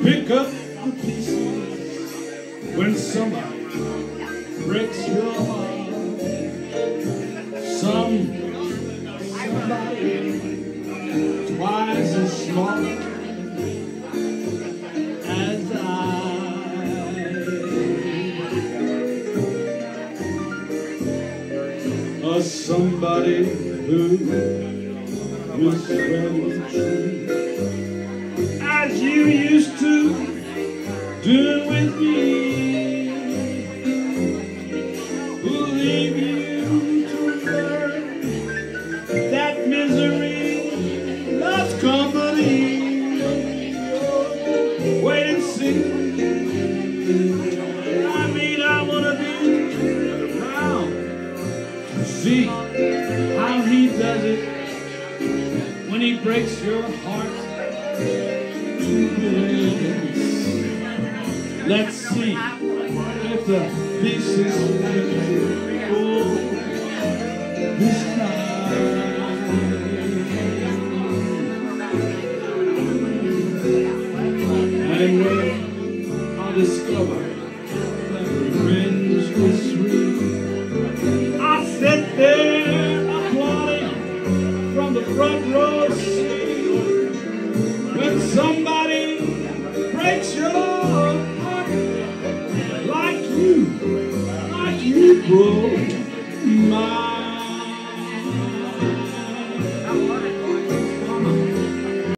pick up the pieces when somebody breaks your heart. Somebody twice as smart as I. Somebody who was very true, as you used to do with me, who'll leave you to learn that misery loves company. Wait and see. I mean, I wanna be around to see how he does it when he breaks your heart to bits. Let's see if the pieces fall this time. And when I discover that revenge was sweet, I sit there applauding from the front row seat. When somebody breaks your heart like you broke mine.